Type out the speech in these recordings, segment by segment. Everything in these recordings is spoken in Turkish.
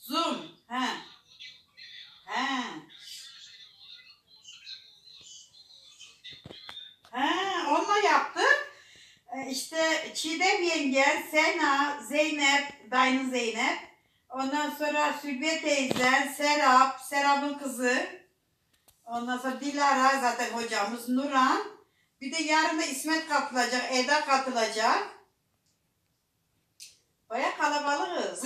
Zoom. He. He. He. Onunla yaptık. İşte Çiğdem yenge, Sena, Zeynep, dayının Zeynep. Ondan sonra Sülbiye teyze, Serap, Serap'ın kızı. Ondan sonra Dilara zaten hocamız, Nuran. Bir de yarın da İsmet katılacak, Eda katılacak. Baya kalabalığız.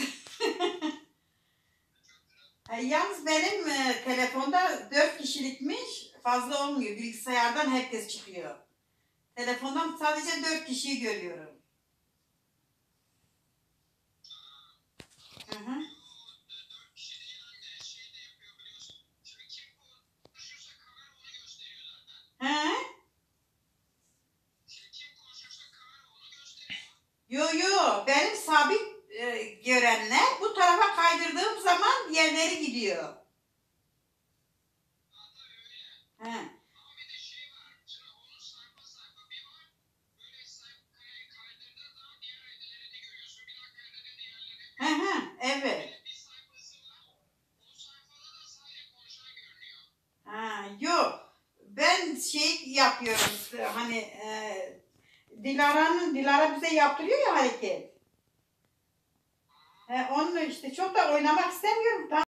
Yalnız benim telefonda 4 kişilikmiş, fazla olmuyor. Bilgisayardan herkes çıkıyor. Telefondan sadece 4 kişiyi görüyorum. Hı hı. He? Yo yo, benim sabit görenler bu tarafa kaydırdığım zaman diğerleri gidiyor. He. He he, evet. Ha, yok. Ben şey yapıyorum hani Dilara bize yaptırıyor ya hareket. Onu işte çok da oynamak istemiyorum.